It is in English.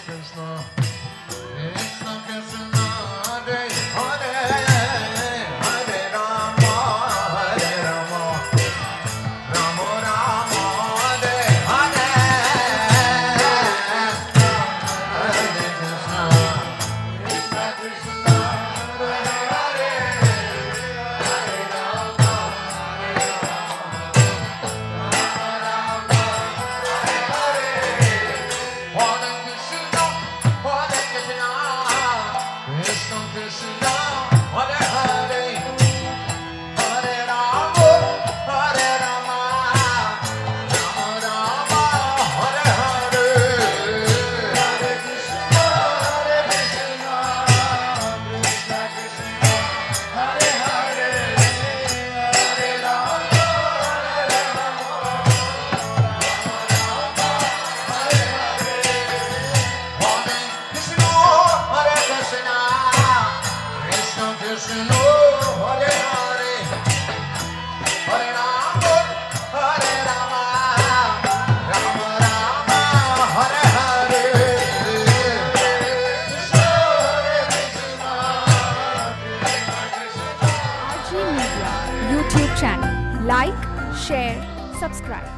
Krishna, Krishna Krishna, Hare Hare, Hare Rama, Hare Rama, Rama Rama, Hare Hare, Hare Krishna, Krishna Krishna, Hare Hare, Hare Rama, Hare Rama, Rama Rama, Hare Hare, Hare Krishna, Hare Krishna, Krishna Krishna, Hare Hare, Hare Rama, Hare Rama, Rama Rama, Hare Hare, Hare Krishna, Hare Krishna, Krishna Krishna, Hare Hare, Hare Rama, Hare Rama, Hare Krishna, Hare Krishna, Krishna Krishna, Hare Hare, Hare Rama, Hare Rama, Rama Rama, Hare Hare, Krishna, Hare Krishna, Krishna Krishna. RG Media YouTube channel. Like, share, subscribe.